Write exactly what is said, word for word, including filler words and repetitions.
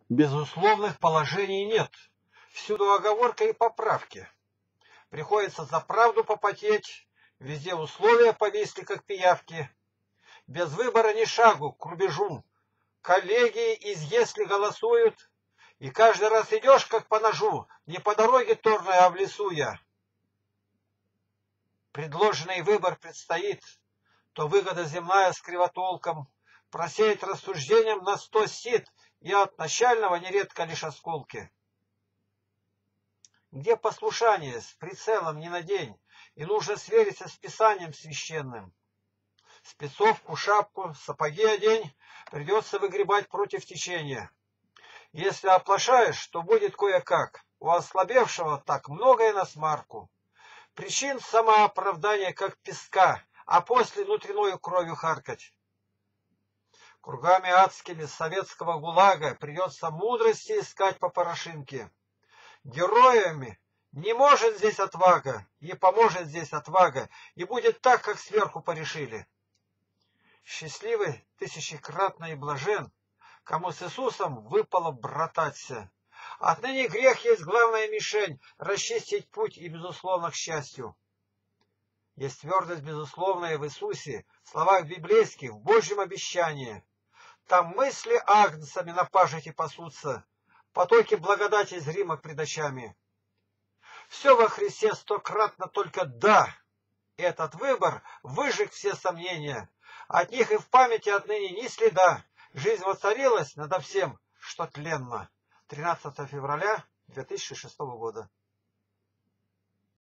Безусловных положений нет. Всюду оговорка и поправки. Приходится за правду попотеть, везде условия повисли, как пиявки. Без выбора ни шагу к рубежу. Коллеги из «если» голосуют, и каждый раз идешь, как по ножу, не по дороге торной, а в лесу я. Предложенный выбор предстоит, то выгода земная с кривотолком, просеять рассуждением на сто сит, и от начального нередко лишь осколки. Где послушание с прицелом не на день, и нужно свериться с Писанием священным. Спецовку, шапку, сапоги одень, придется выгребать против течения. Если оплошаешь, то будет кое-как. У ослабевшего так многое на смарку. Причин самооправдания, как песка, а после внутренною кровью харкать. Кругами адскими советского гулага придется мудрости искать по порошинке. Героями не может здесь отвага, не поможет здесь отвага, и будет так, как сверху порешили. Счастливый, тысячекратно и блажен, кому с Иисусом выпало брататься. Отныне грех есть главная мишень, расчистить путь и, безусловно, к счастью. Есть твердость безусловная в Иисусе, в словах библейских, в Божьем обещании. Там мысли агнцами на пажите пасутся, потоки благодати зримо пред очами. Все во Христе стократно только «да». Этот выбор выжег все сомнения. От них и в памяти отныне ни следа. Жизнь воцарилась надо всем, что тленно. тринадцатого февраля две тысячи шестого года.